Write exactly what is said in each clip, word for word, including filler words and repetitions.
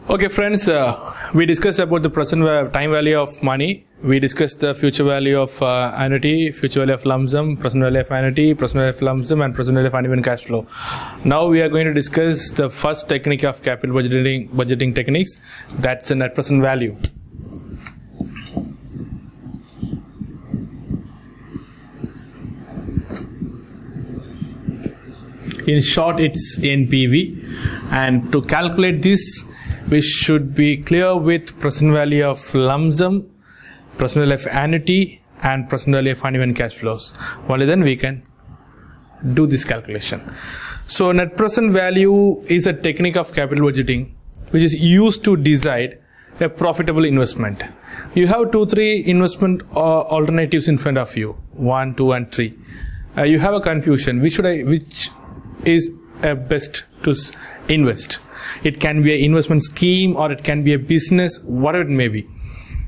Okay friends, uh, we discussed about the present va time value of money. We discussed the future value of uh, annuity, future value of lump sum, present value of annuity, present value of lump sum, and present value of uneven cash flow. Now we are going to discuss the first technique of capital budgeting, budgeting techniques. That's the net present value. In short, it's N P V, and to calculate this, we should be clear with present value of lump sum, present value of annuity, and present value of uneven cash flows. Only then we can do this calculation. So net present value is a technique of capital budgeting which is used to decide a profitable investment. You have two, three investment uh, alternatives in front of you, one, two, and three. Uh, you have a confusion. Which should I? Which is a best to invest? It can be an investment scheme or it can be a business, whatever it may be.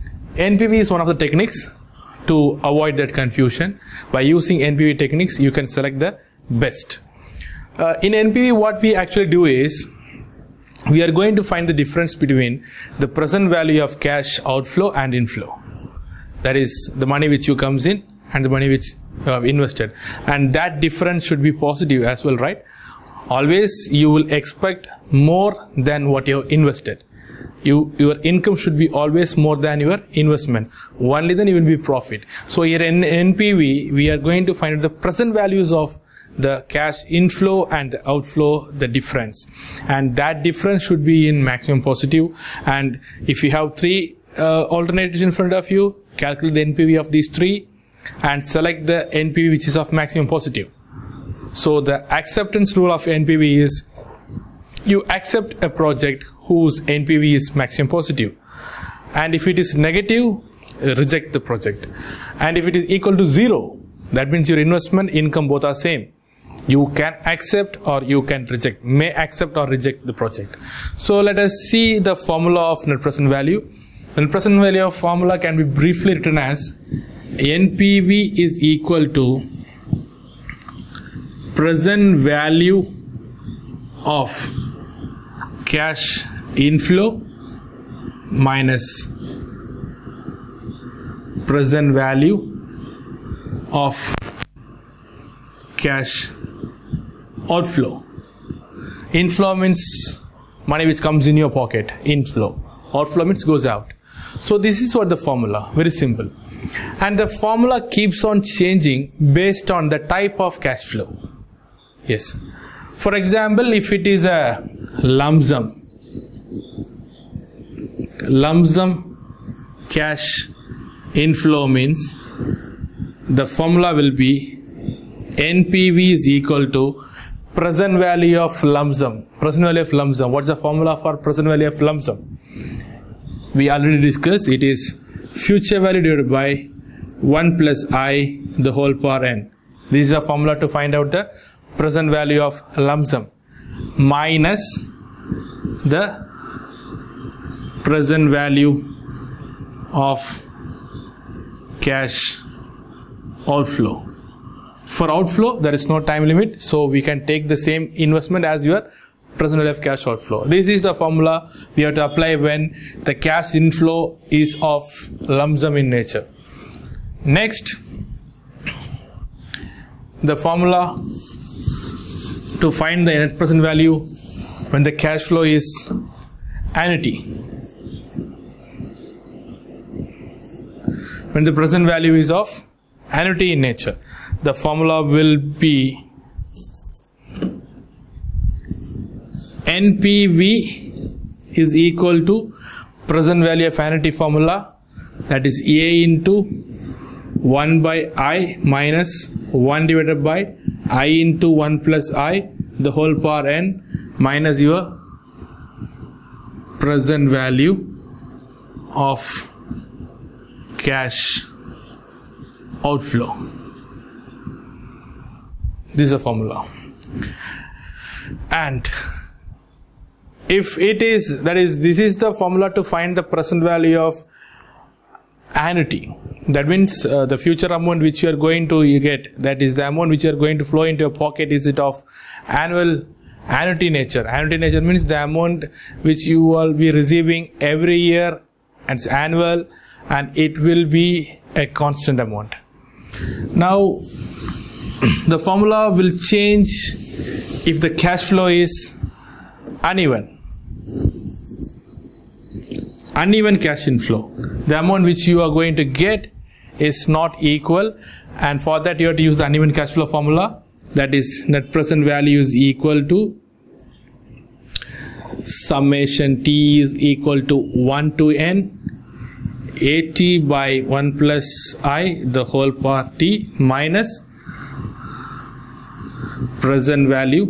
N P V is one of the techniques to avoid that confusion. By using N P V techniques, you can select the best. Uh, in N P V, what we actually do is, we are going to find the difference between the present value of cash outflow and inflow. That is the money which you comes in and the money which you have invested. And that difference should be positive as well, right? Always you will expect more than what you have invested. You, your income should be always more than your investment. Only then you will be profit. So here in N P V, we are going to find the present values of the cash inflow and the outflow, the difference. And that difference should be in maximum positive. And if you have three uh, alternatives in front of you, calculate the N P V of these three and select the N P V which is of maximum positive. So the acceptance rule of N P V is, you accept a project whose N P V is maximum positive, and if it is negative, reject the project. And if it is equal to zero, that means your investment income both are same. You can accept or you can reject, may accept or reject the project. So let us see the formula of net present value. Net present value of formula can be briefly written as N P V is equal to present value of cash inflow minus present value of cash outflow. Inflow means money which comes in your pocket, inflow. Outflow means goes out. So this is what the formula, very simple. And the formula keeps on changing based on the type of cash flow. Yes. For example, if it is a lump sum, lump sum cash inflow means the formula will be N P V is equal to present value of lump sum. Present value of lump sum. What's the formula for present value of lump sum? We already discussed. It is future value divided by one plus I the whole power n. This is a formula to find out the present value of lump sum minus the present value of cash outflow. For outflow, there is no time limit, so we can take the same investment as your present value of cash outflow. This is the formula we have to apply when the cash inflow is of lump sum in nature. Next, the formula to find the net present value when the cash flow is annuity. When the present value is of annuity in nature, the formula will be N P V is equal to present value of annuity formula, that is A into one by I minus one divided by I into one plus I the whole power n minus your present value of cash outflow. This is a formula. And if it is, that is, this is the formula to find the present value of annuity. That means uh, the future amount which you are going to you get, that is the amount which you are going to flow into your pocket, is it of annual annuity nature. Annuity nature means the amount which you will be receiving every year, and it's annual, and it will be a constant amount. Now the formula will change if the cash flow is uneven. Uneven cash inflow, the amount which you are going to get is not equal, and for that you have to use the uneven cash flow formula. That is, net present value is equal to summation T is equal to one to n at by one plus I the whole power t minus present value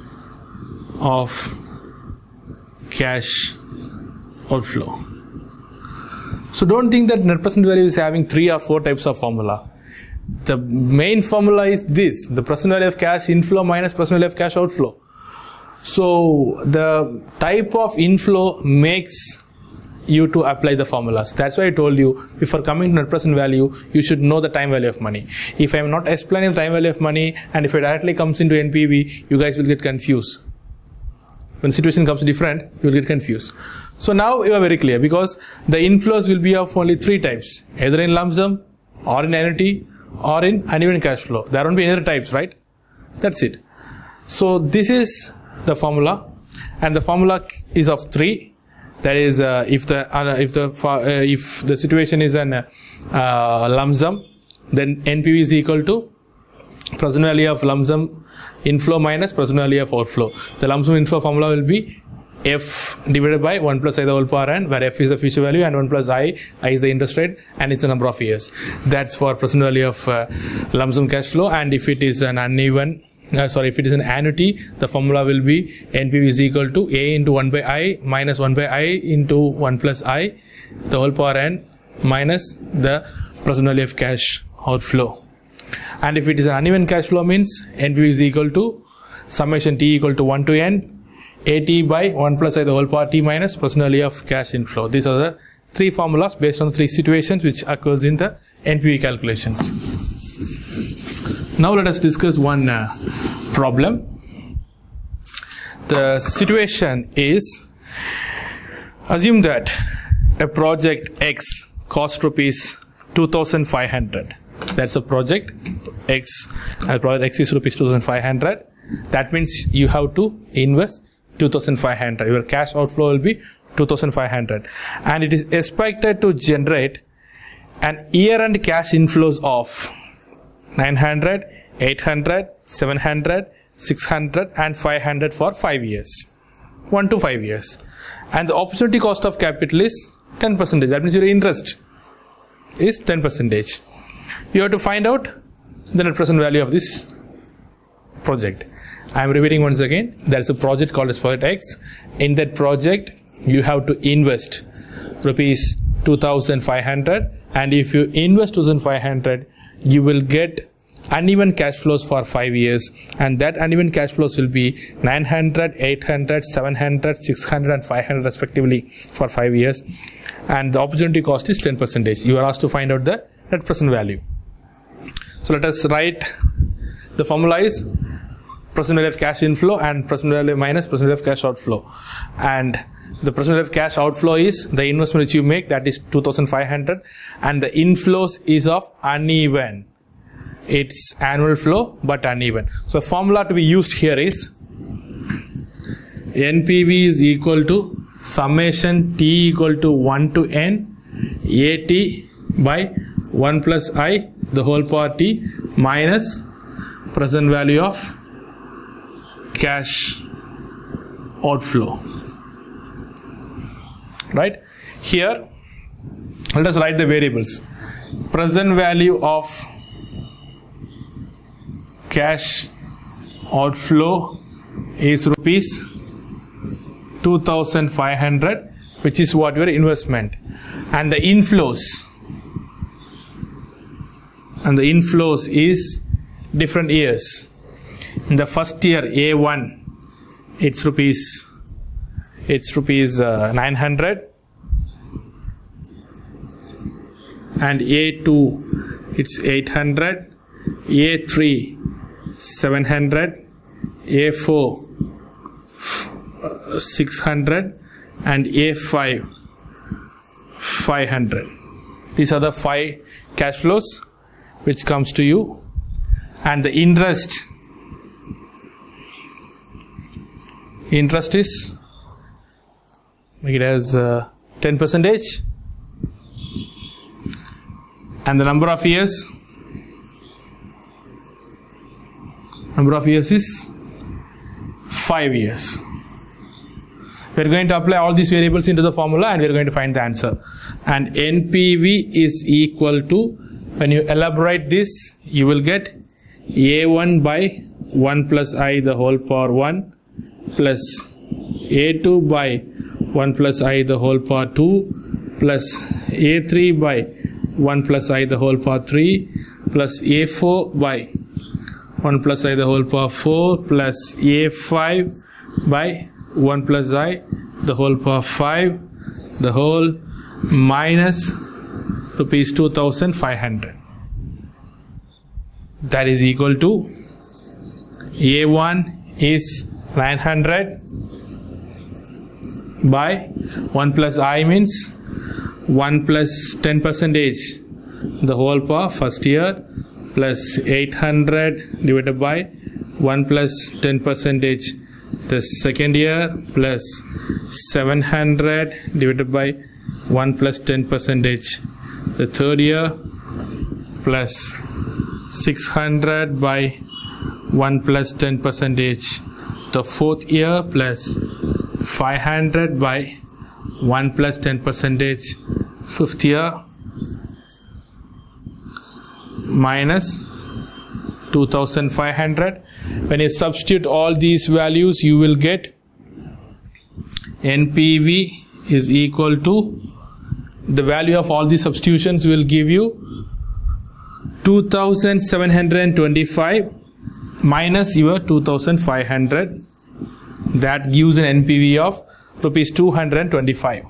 of cash outflow. So don't think that net present value is having three or four types of formula. The main formula is this: the present value of cash inflow minus present value of cash outflow. So the type of inflow makes you to apply the formulas. That's why I told you, before coming to net present value, you should know the time value of money. If I am not explaining the time value of money, and if it directly comes into N P V, you guys will get confused. When the situation comes different, you will get confused. So now you are very clear, because the inflows will be of only three types: either in lump sum, or in annuity, or in uneven cash flow. There won't be any other types, right? That's it. So this is the formula, and the formula is of three. That is, uh, if the uh, if the uh, if the situation is an uh, lump sum, then N P V is equal to present value of lump sum inflow minus present value of outflow. The lump sum inflow formula will be F divided by one plus I the whole power n, where F is the future value and one plus I, I is the interest rate, and it's a number of years. That's for present value of uh, lump sum cash flow. And if it is an uneven, uh, sorry, if it is an annuity, the formula will be N P V is equal to A into one by I minus one by I into one plus I, the whole power n, minus the present value of cash outflow. And if it is an uneven cash flow, means N P V is equal to summation T equal to one to n at by one plus I the whole power t minus present value of cash inflow. These are the three formulas based on the three situations which occurs in the N P V calculations. Now let us discuss one uh, problem. The situation is, assume that a project X cost rupees two thousand five hundred. That's a project X, and project X is rupees two thousand five hundred. That means you have to invest two thousand five hundred. Your cash outflow will be two thousand five hundred, and it is expected to generate an year-end cash inflows of nine hundred, eight hundred, seven hundred, six hundred and five hundred for five years, one to five years. And the opportunity cost of capital is ten percent. That means your interest is ten percent. You have to find out the net present value of this project. I am repeating once again. There is a project called as Project X. In that project, you have to invest rupees two thousand five hundred, and if you invest two thousand five hundred, you will get uneven cash flows for five years, and that uneven cash flows will be nine hundred, eight hundred, seven hundred, six hundred and five hundred respectively for five years, and the opportunity cost is ten percent. You are asked to find out the net present value. So let us write. The formula is present value of cash inflow and present value minus present value of cash outflow, and the present value of cash outflow is the investment which you make, that is two thousand five hundred, and the inflows is of uneven. It's annual flow but uneven. So the formula to be used here is N P V is equal to summation T equal to one to n at by one plus I the whole power t minus present value of cash outflow. Right? Here, let us write the variables. Present value of cash outflow is rupees two thousand five hundred, which is what your investment, and the inflows and the inflows is different years. In the first year A one, it's rupees it's rupees uh, nine hundred, and A two it's eight hundred, A three seven hundred, A four six hundred and A five five hundred. These are the five cash flows which comes to you, and the interest interest is, make it as uh, ten percentage, and the number of years number of years is five years. We are going to apply all these variables into the formula and we are going to find the answer. And N P V is equal to, when you elaborate this, you will get A one by one plus I the whole power one plus A two by one plus I the whole power two plus A three by one plus I the whole power three plus A four by one plus I the whole power four plus A five by one plus I the whole power five, the whole minus rupees two thousand five hundred. That is equal to A one is nine hundred by one plus I means one plus ten percentage the whole power first year plus eight hundred divided by one plus ten percentage the second year plus seven hundred divided by one plus ten percentage the third year plus six hundred by one plus ten percentage the fourth year plus five hundred by one plus ten percentage fifth year minus two thousand five hundred. When you substitute all these values, you will get N P V is equal to, the value of all these substitutions will give you two thousand seven hundred twenty-five minus your two thousand five hundred. That gives an N P V of rupees two hundred twenty-five.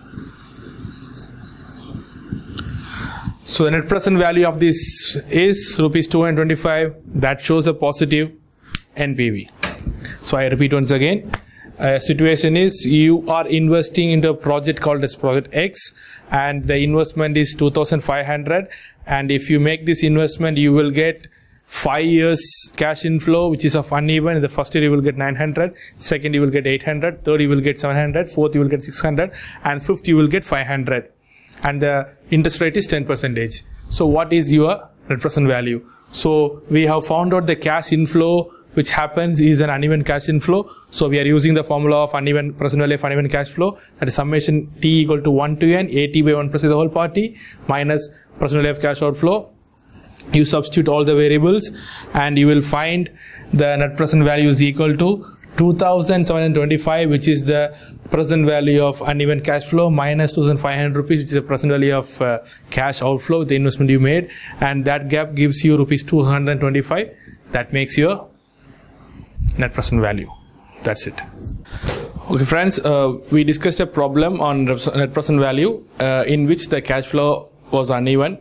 So the net present value of this is rupees two hundred twenty-five. That shows a positive N P V. So I repeat once again. A situation is you are investing into a project called as project X, and the investment is two thousand five hundred, and if you make this investment you will get five years cash inflow which is of uneven. In the first year you will get nine hundred, second you will get eight hundred, third you will get seven hundred, fourth you will get six hundred, and fifth you will get five hundred, and the interest rate is ten percentage. So what is your net present value? So we have found out the cash inflow which happens is an uneven cash inflow. So we are using the formula of uneven present value of uneven cash flow, that is summation T equal to one to n A T by one plus the whole party minus present value of cash outflow. You substitute all the variables and you will find the net present value is equal to two thousand seven hundred twenty-five, which is the present value of uneven cash flow, minus two thousand five hundred rupees, which is the present value of uh, cash outflow, the investment you made, and that gap gives you rupees two hundred twenty-five. That makes your net present value. That's it. Okay friends, uh, we discussed a problem on net present value uh, in which the cash flow was uneven.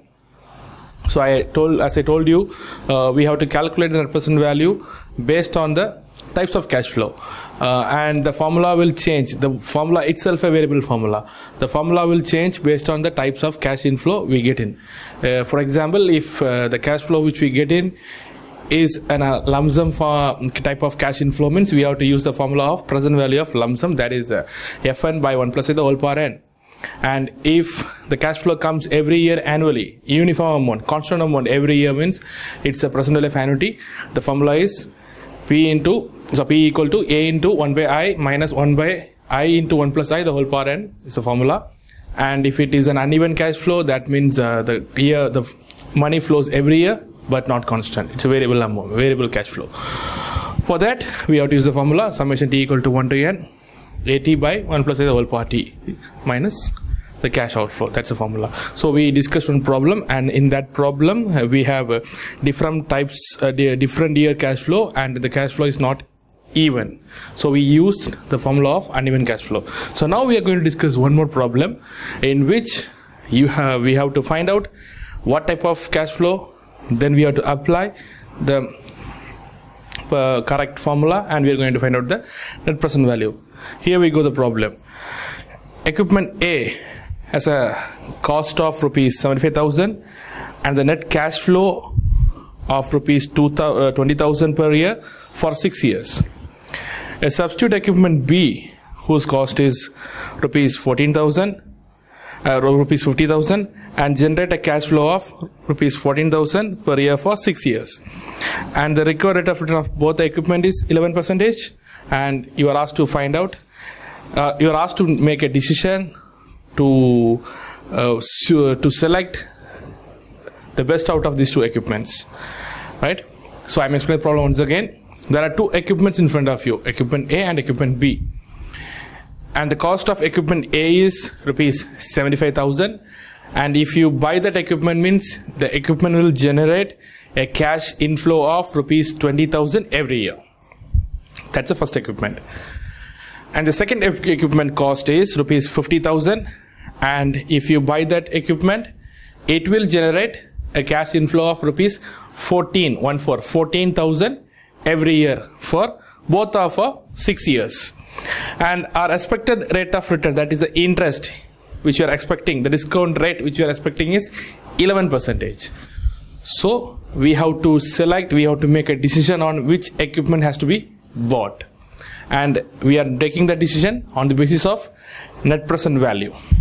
So I told, as I told you, uh, we have to calculate the net present value based on the types of cash flow, uh, and the formula will change. The formula itself a variable formula. The formula will change based on the types of cash inflow we get in. Uh, for example, if uh, the cash flow which we get in is an uh, lump sum for type of cash inflow, means we have to use the formula of present value of lump sum, that is uh, Fn by one plus the whole power n. And if the cash flow comes every year annually, uniform amount, constant amount every year, means it's a present value of annuity. The formula is P into, so P equal to A into one by I minus one by I into one plus I the whole power n is the formula. And if it is an uneven cash flow, that means uh, the year the money flows every year but not constant. It's a variable amount, variable cash flow. For that we have to use the formula summation T equal to one to n A T by one plus I the whole power T minus the cash outflow. That's the formula. So we discussed one problem, and in that problem uh, we have uh, different types, uh, different year cash flow, and the cash flow is not even. So we used the formula of uneven cash flow. So now we are going to discuss one more problem in which you have we have to find out what type of cash flow, then we have to apply the uh, correct formula, and we are going to find out the net present value. here we go the problem. Equipment A has a cost of rupees seventy-five thousand and the net cash flow of rupees twenty thousand per year for six years. A substitute equipment B whose cost is rupees fourteen thousand, uh, rupees fifty thousand, and generate a cash flow of rupees fourteen thousand per year for six years. And the required rate of return of both the equipment is eleven percentage, and you are asked to find out, uh, you are asked to make a decision to uh, to select the best out of these two equipments, right? So I'm explaining the problem once again. There are two equipments in front of you, equipment A and equipment B, and the cost of equipment A is rupees seventy-five thousand, and if you buy that equipment means the equipment will generate a cash inflow of rupees twenty thousand every year. That's the first equipment. And the second equipment cost is rupees fifty thousand, and if you buy that equipment, it will generate a cash inflow of rupees fourteen one four fourteen thousand every year for both of uh, six years. And our expected rate of return, that is the interest which you are expecting, the discount rate which you are expecting is eleven percentage. So we have to select, we have to make a decision on which equipment has to be bought, and we are taking the decision on the basis of net present value.